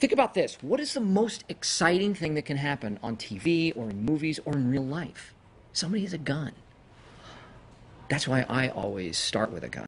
Think about this. What is the most exciting thing that can happen on TV or in movies or in real life? Somebody has a gun. That's why I always start with a gun.